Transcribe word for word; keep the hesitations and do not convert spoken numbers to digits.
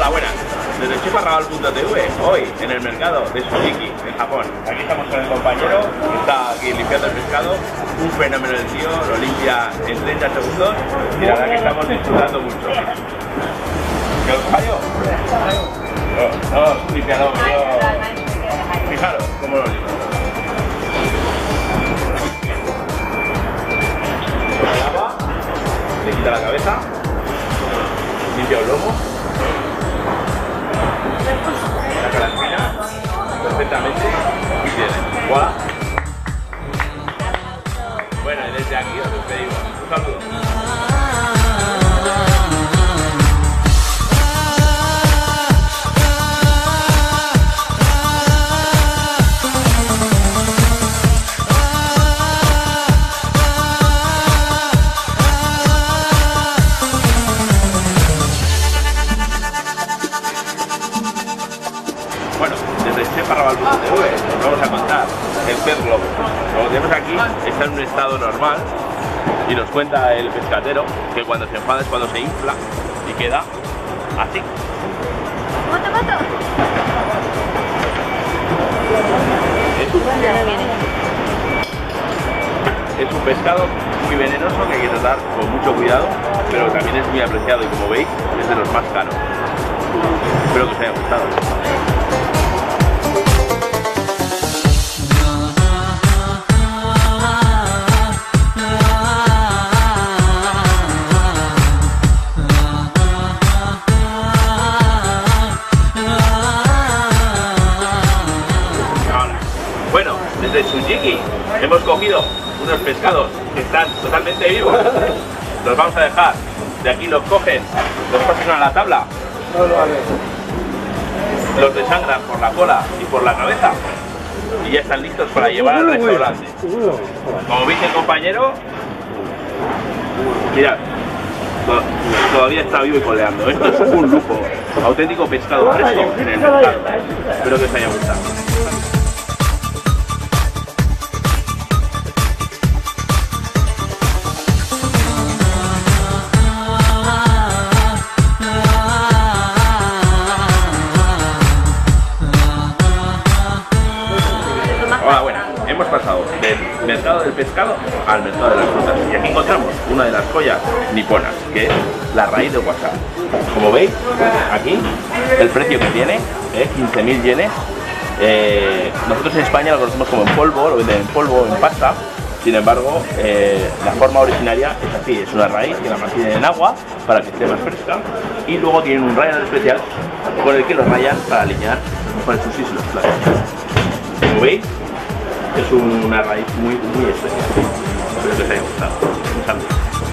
Hola, buenas. Desde chef arrabal punto t v, hoy en el mercado de Tsujiki, en Japón. Aquí estamos con el compañero que está aquí limpiando el pescado. Un fenómeno del tío, lo limpia en treinta segundos y la verdad que estamos disfrutando mucho. ¿Qué os fallo? No, no, es un limpiador, pero... Fijaros cómo lo limpia. Con el agua, le quita la cabeza, limpia el lomo, saca la espina perfectamente y tiene. ¡Voilà! Bueno, y desde aquí os despedimos. Un saludo. Bueno, desde chef arrabal punto t v nos vamos a contar el pez globo. Como tenemos aquí, está en un estado normal y nos cuenta el pescatero que cuando se enfada es cuando se infla y queda así. ¡Moto, moto! Es un, es un pescado muy venenoso que hay que tratar con mucho cuidado, pero también es muy apreciado y como veis es de los más caros. Espero que os haya gustado. Bueno, desde Tsujiki hemos cogido unos pescados que están totalmente vivos. Los vamos a dejar. De aquí los cogen, los pasan a la tabla, los desangran por la cola y por la cabeza y ya están listos para llevar al restaurante. Como veis el compañero, mirad, todavía está vivo y coleando. Esto es un lujo, auténtico pescado fresco en el mercado. Espero que os haya gustado. Hola, buenas. Hemos pasado del mercado del pescado al mercado de las frutas y aquí encontramos una de las joyas niponas, que es la raíz de wasabi. Como veis, aquí el precio que tiene es quince mil yenes. Eh, nosotros en España lo conocemos como en polvo, lo venden en polvo o en pasta. Sin embargo, eh, la forma originaria es así, es una raíz que la mantienen en agua para que esté más fresca y luego tienen un rallador especial con el que lo rayan para alinear con sus islas. Como veis, es una raíz muy, muy especial. Espero que os haya gustado. Un saludo.